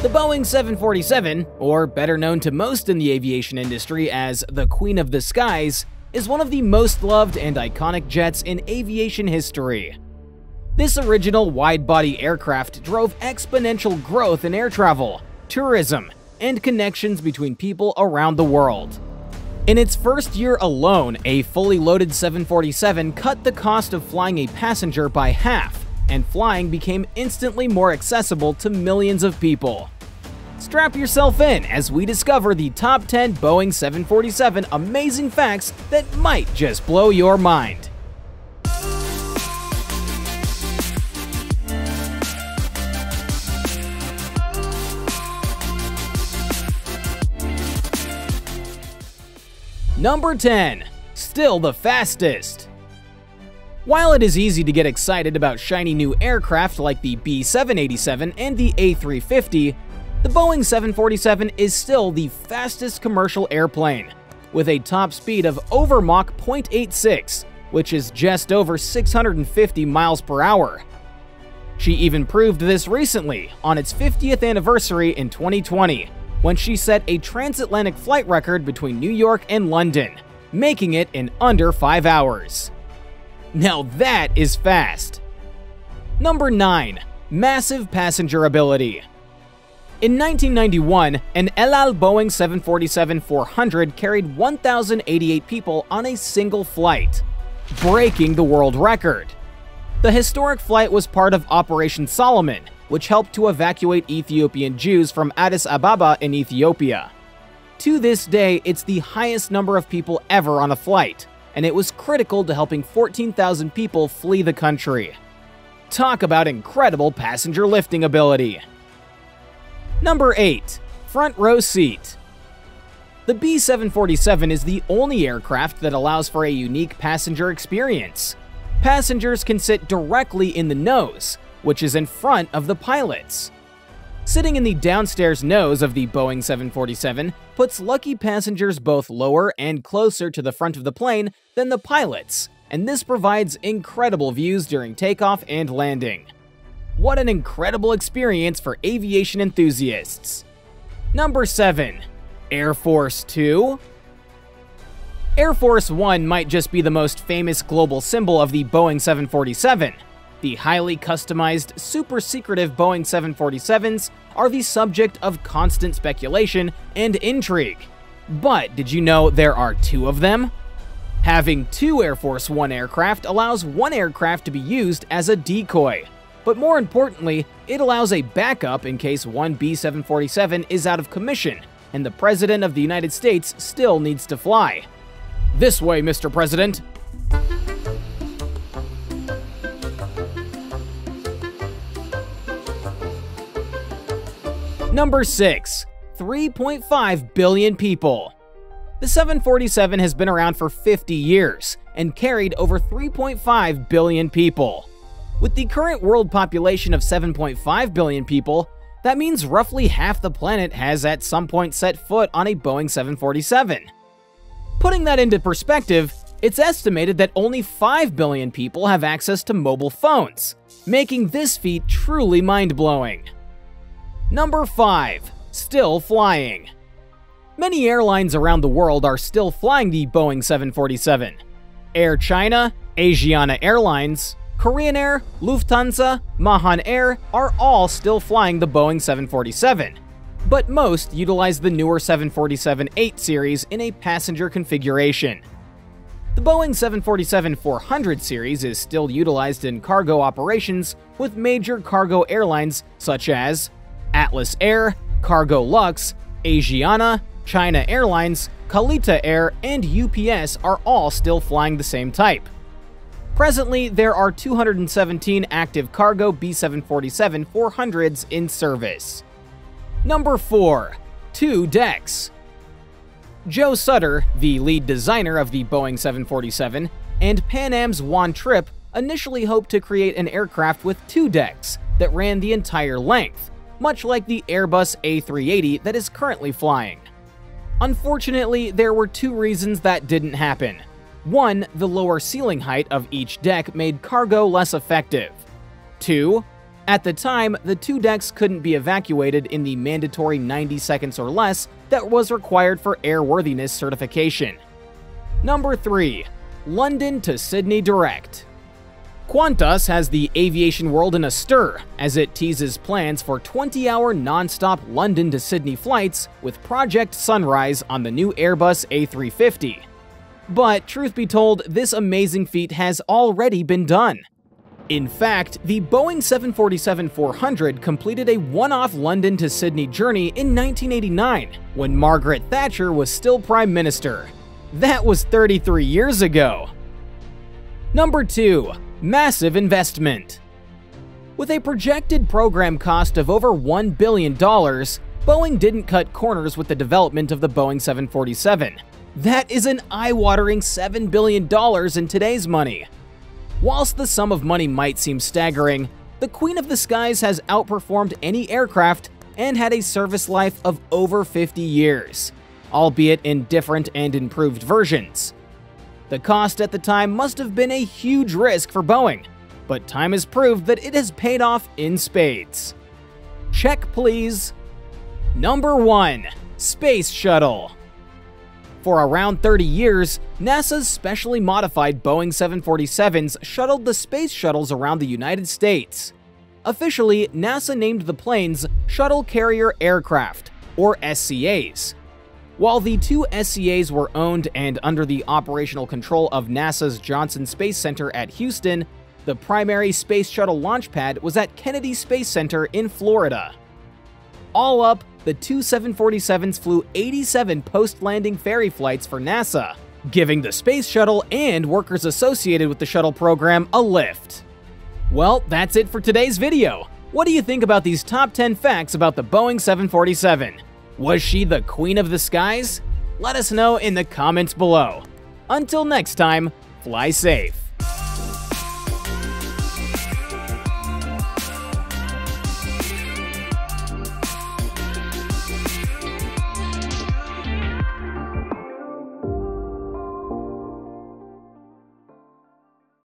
The Boeing 747, or better known to most in the aviation industry as the Queen of the Skies, is one of the most loved and iconic jets in aviation history. This original wide-body aircraft drove exponential growth in air travel, tourism, and connections between people around the world. In its first year alone, a fully loaded 747 cut the cost of flying a passenger by half, and flying became instantly more accessible to millions of people. Strap yourself in as we discover the top 10 Boeing 747 amazing facts that might just blow your mind. Number 10. Still the fastest. While it is easy to get excited about shiny new aircraft like the B-787 and the A350, the Boeing 747 is still the fastest commercial airplane, with a top speed of over Mach 0.86, which is just over 650 miles per hour. She even proved this recently on its 50th anniversary in 2020, when she set a transatlantic flight record between New York and London, making it in under 5 hours. Now that is fast! Number 9. Massive passenger ability. In 1991, an El Al Boeing 747-400 carried 1,088 people on a single flight, breaking the world record. The historic flight was part of Operation Solomon, which helped to evacuate Ethiopian Jews from Addis Ababa in Ethiopia. To this day, it's the highest number of people ever on a flight, and it was critical to helping 14,000 people flee the country. Talk about incredible passenger lifting ability! Number 8. Front row seat. The B-747 is the only aircraft that allows for a unique passenger experience. Passengers can sit directly in the nose, which is in front of the pilots. Sitting in the downstairs nose of the Boeing 747 puts lucky passengers both lower and closer to the front of the plane than the pilots, and this provides incredible views during takeoff and landing. What an incredible experience for aviation enthusiasts! Number 7. Air Force 2. Air Force One might just be the most famous global symbol of the Boeing 747. The highly customized, super secretive Boeing 747s are the subject of constant speculation and intrigue. But did you know there are 2 of them? Having 2 Air Force One aircraft allows one aircraft to be used as a decoy. But more importantly, it allows a backup in case one B-747 is out of commission and the President of the United States still needs to fly. This way, Mr. President. Number 6. 3.5 billion people. The 747 has been around for 50 years and carried over 3.5 billion people. With the current world population of 7.5 billion people, that means roughly half the planet has at some point set foot on a Boeing 747. Putting that into perspective, it's estimated that only 5 billion people have access to mobile phones, making this feat truly mind-blowing. Number 5. Still flying. Many airlines around the world are still flying the Boeing 747. Air China, Asiana Airlines, Korean Air, Lufthansa, Mahan Air are all still flying the Boeing 747, but most utilize the newer 747-8 series in a passenger configuration. The Boeing 747-400 series is still utilized in cargo operations with major cargo airlines such as Atlas Air, Cargo Lux, Asiana, China Airlines, Kalita Air, and UPS are all still flying the same type. Presently, there are 217 active cargo B-747-400s in service. Number 4. 2 decks. Joe Sutter, the lead designer of the Boeing 747, and Pan Am's Juan Trippe initially hoped to create an aircraft with 2 decks that ran the entire length, much like the Airbus A380 that is currently flying. Unfortunately, there were 2 reasons that didn't happen. 1. The lower ceiling height of each deck made cargo less effective. 2. At the time, the two decks couldn't be evacuated in the mandatory 90 seconds or less that was required for airworthiness certification. Number 3. London to Sydney Direct. Qantas has the aviation world in a stir as it teases plans for 20-hour non-stop London to Sydney flights with Project Sunrise on the new Airbus A350. But truth be told, this amazing feat has already been done. In fact, the Boeing 747-400 completed a one-off London to Sydney journey in 1989, when Margaret Thatcher was still Prime Minister. That was 33 years ago. Number 2. Massive investment. With a projected program cost of over $1 billion, Boeing didn't cut corners with the development of the Boeing 747. That is an eye-watering $7 billion in today's money. Whilst the sum of money might seem staggering, the Queen of the Skies has outperformed any aircraft and had a service life of over 50 years, albeit in different and improved versions. The cost at the time must have been a huge risk for Boeing, but time has proved that it has paid off in spades. Check, please. Number 1. Space Shuttle. For around 30 years, NASA's specially modified Boeing 747s shuttled the space shuttles around the United States. Officially, NASA named the planes Shuttle Carrier Aircraft, or SCAs. While the two SCAs were owned and under the operational control of NASA's Johnson Space Center at Houston, the primary Space Shuttle launch pad was at Kennedy Space Center in Florida. All up, the two 747s flew 87 post-landing ferry flights for NASA, giving the Space Shuttle and workers associated with the shuttle program a lift. Well, that's it for today's video. What do you think about these top 10 facts about the Boeing 747? Was she the Queen of the Skies? Let us know in the comments below. Until next time, fly safe.